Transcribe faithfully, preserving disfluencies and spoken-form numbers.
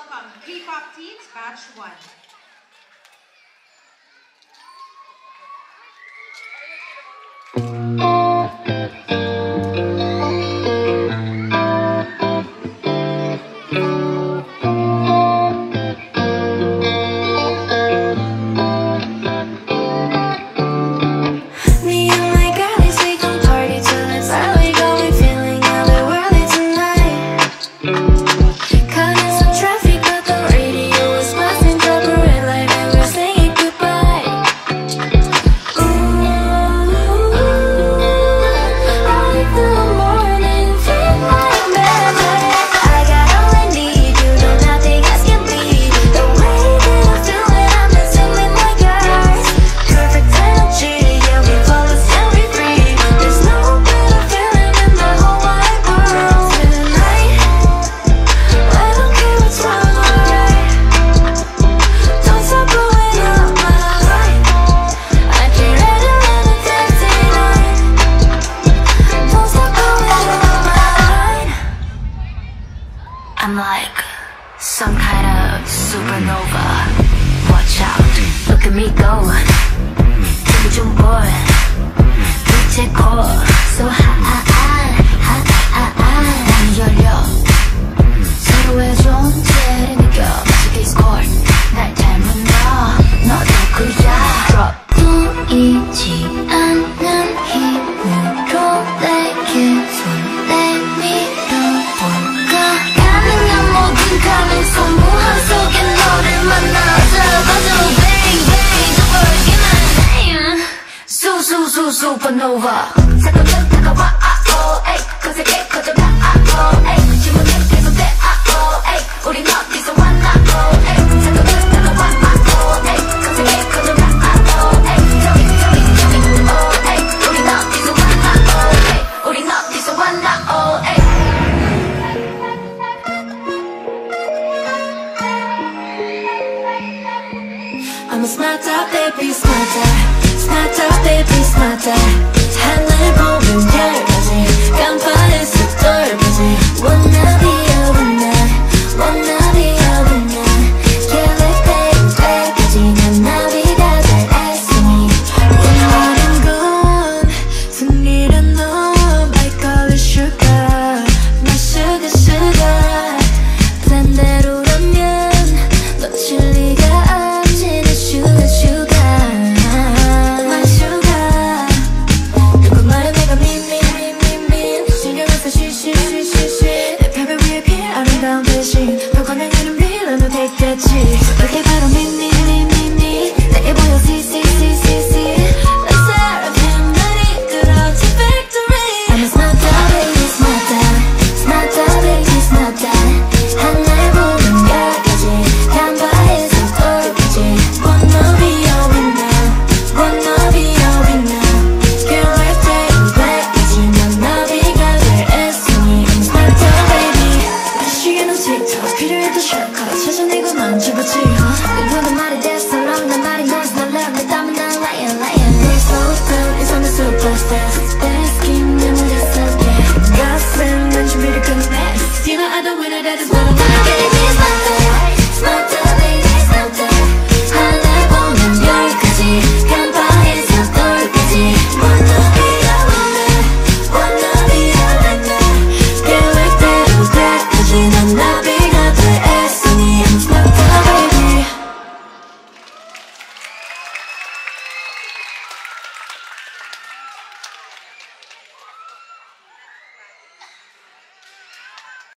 welcome K-pop Teens Batch one. I'm like some kind of supernova. Watch out, look at me go. 되게 좀 boy. 빛의 core so high, high, high, high. 많이 열려. 서로의 존재를 느껴. 마치 스코어. 날 닮은 너, 너도 그야. Drop 보이지 않는 힘으로 내게 손 내밀어볼까. 가능성 무한 속에 너를 만나서 가져 bang bang 더 벌기만 수수수 supernova 잠깐만 다가와 아오 에이 거세게 커져가 아오 에이 질문은 계속돼 아오 에이 우린 어디서 왔나 오 에이 잠깐만 다가와 아오 에이 거세게 커져가 아오 에이 저기 저기 저기 오 에이 우린 어디서 왔나 오 에이 우린 어디서 왔나 오 에이 I'm a smarter, baby, smarter. Smarter, baby, smarter. 하늘 보면 얇아지 깜빡했을 덜까지 Wanna be a winner. Wanna be a winner. Can't let baby, baby까지 난 나비가 될 애쓰니 원하는 건 승리란 너 I call it sugar. My sugar, sugar. 반대로라면 놓칠 리가 없지. Sugar, sugar, my sugar. 누구 말은 내가 mean, mean, mean, mean, mean. 신경을 써, 쉬, 쉬, 쉬, 쉬, 쉬. 내 벽을 위에 피해 아름다운 대신 벽화면 이름 빌어도 됐겠지. 그게 바로 me, me, me, me, me. 내게 보여, see, see, see, see, see. Let's start him, 날 이끌어 to victory. I'm a smarter, baby, smarter. Smarter, baby, smarter. 하늘 보면 별까지 간과해서 돌까지 Wanna be a winner. Wanna be a winner. Girl, we're taking black까지 난 나비가 될 애쓰니 I'm smarter, baby. 그 시계는 TikTok 필요해도 shortcut 찾아내고 만져보지 누구는 말이 됐어 long 난 말이 noise 난 love 내 땀은 난 lion lion 내 slow down it's on the superstars Best game 내 머릿속에 가슴 난 준비를 끝내 You know I don't win it that is what I wanna get